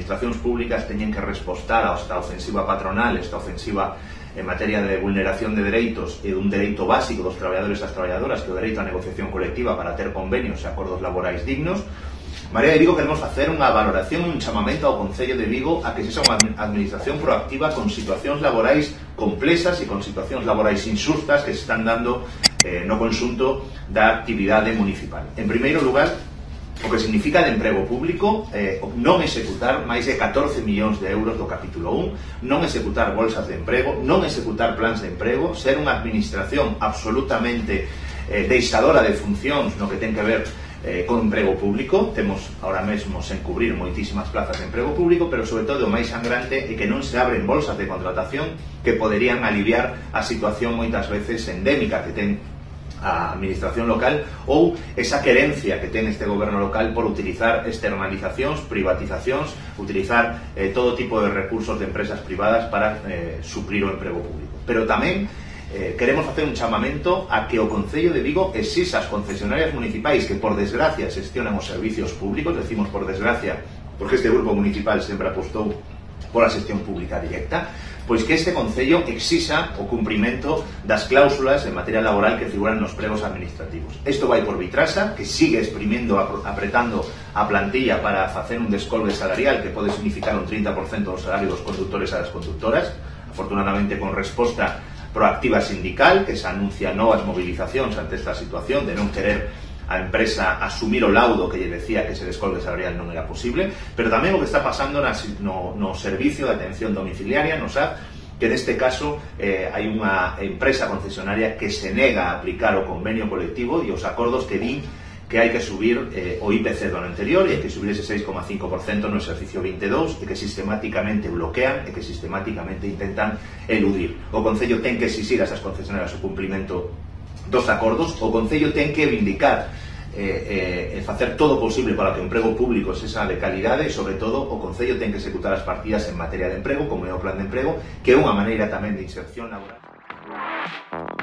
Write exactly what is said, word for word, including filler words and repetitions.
administracións públicas teñen que respostar a esta ofensiva patronal, esta ofensiva en materia de vulneración de dereitos e dun dereito básico dos traballadores e das traballadoras, que é o dereito á negociación colectiva para ter convenios e acordos laborais dignos. Marea de Vigo queremos facer unha valoración e un chamamento ao Concello de Vigo a que sexa unha administración proactiva con situacións laborais complexas e con situacións laborais inxustas que se están dando eh, no conxunto da actividade municipal. En primeiro lugar, o que significa de emprego público, eh, non executar máis de catorce millóns de euros do capítulo un, non executar bolsas de emprego, non executar plans de emprego, ser unha administración absolutamente eh, deixadora de funcións no que ten que ver Eh, con emprego público. Temos ahora mesmo sen cubrir moitísimas plazas de emprego público, pero sobre todo o máis sangrante é que non se abren bolsas de contratación que poderían aliviar a situación moitas veces endémica que ten a administración local ou esa querencia que ten este goberno local por utilizar externalizacións, privatizacións, utilizar eh, todo tipo de recursos de empresas privadas para eh, suplir o emprego público. Pero tamén Eh, queremos facer un chamamento a que o Concello de Vigo exixa as concesionarias municipais que por desgracia xestionan os servicios públicos, decimos por desgracia porque este grupo municipal sempre apostou pola xestión pública directa, pois que este Concello exixa o cumprimento das cláusulas en materia laboral que figuran nos pregos administrativos. Isto vai por Vitrasa, que sigue exprimindo, apretando a plantilla para facer un descolgue salarial que pode significar un trinta por cento do salario dos conductores e das conductoras, afortunadamente con resposta proactiva sindical, que se anuncia novas movilizacións ante esta situación de non querer a empresa asumir o laudo que lle decía que ese descolgue salarial non era posible, pero tamén o que está pasando no, no servicio de atención domiciliaria, no S A D, que neste caso eh, hai unha empresa concesionaria que se nega a aplicar o convenio colectivo e os acordos que din que hai que subir eh, o I P C do ano anterior e hai que subir ese seis coma cinco por cento no exercicio vinte e dous e que sistemáticamente bloquean e que sistemáticamente intentan eludir. O Concello ten que exixir a esas concesionarias o cumprimento dos acordos, o Concello ten que vindicar e eh, eh, facer todo o posible para que o emprego público sexa de calidade e, sobre todo, o Concello ten que executar as partidas en materia de emprego, como é o plan de emprego, que é unha maneira tamén de inserción laboral.